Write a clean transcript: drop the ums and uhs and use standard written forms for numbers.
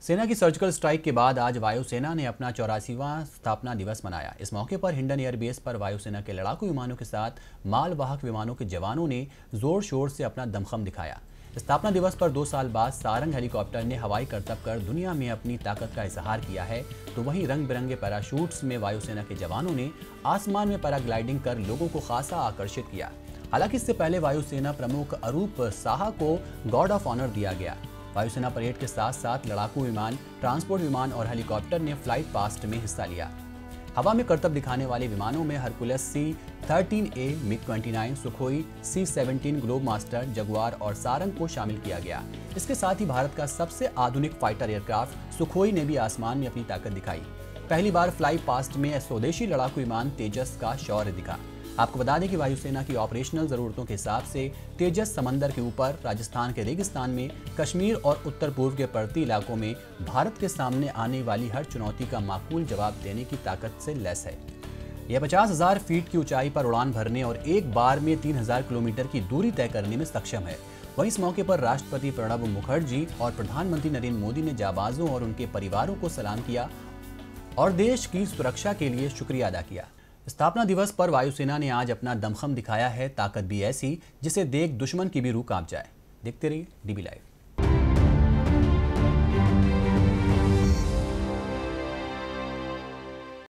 सेना की surgical strike के बाद आज वायुसेना ने अपना 84वां स्थापना दिवस मनाया। इस मौके पर हिंडन एयरबेस पर वायुसेना के लड़ाकू विमानों के साथ मालवाहक विमानों के जवानों ने जोर शोर से अपना दमखम दिखाया। स्थापना दिवस पर 2 साल बाद सारंग हेलीकॉप्टर ने हवाई करतब कर दुनिया में अपनी ताकत का इजहार किया है, तो वहीं रंग बिरंगे पैराशूट्स में वायुसेना के जवानों ने आसमान में पैराग्लाइडिंग कर लोगों को खासा आकर्षित किया। हालांकि इससे पहले वायुसेना प्रमुख अरूप साहा को गार्ड ऑफ ऑनर दिया गया। वायुसेना परेड के साथ साथ लड़ाकू विमान, ट्रांसपोर्ट विमान और हेलीकॉप्टर ने फ्लाइट पास्ट में हिस्सा लिया। हवा में करतब दिखाने वाले विमानों में हरकुलस C-13A, मिग-29, Sukhoi C-17, Globemaster, Jaguar और सारंग को शामिल किया गया। इसके साथ ही भारत का सबसे आधुनिक फाइटर एयरक्राफ्ट सुखोई ने भी आसमान में अपनी ताकत दिखाई। पहली बार फ्लाई पास्ट में स्वदेशी लड़ाकू विमान तेजस का शौर्य दिखा। आपको बता दें कि वायुसेना की ऑपरेशनल जरूरतों के हिसाब से तेजस समंदर के ऊपर, राजस्थान के रेगिस्तान में, कश्मीर और उत्तर पूर्व के पर्वतीय इलाकों में भारत के सामने आने वाली हर चुनौती का माकूल जवाब देने की ताकत से लैस है। यह 50,000 फीट की ऊंचाई पर उड़ान भरने और एक बार में 3,000 किलोमीटर की दूरी तय करने में सक्षम है। वहीं इस मौके पर राष्ट्रपति प्रणब मुखर्जी और प्रधानमंत्री नरेंद्र मोदी ने जाबाजों और उनके परिवारों को सलाम किया और देश की सुरक्षा के लिए शुक्रिया अदा किया। स्थापना दिवस पर वायुसेना ने आज अपना दमखम दिखाया है। ताकत भी ऐसी जिसे देख दुश्मन की भी रूह कांप जाए। देखते रहिए DB लाइव।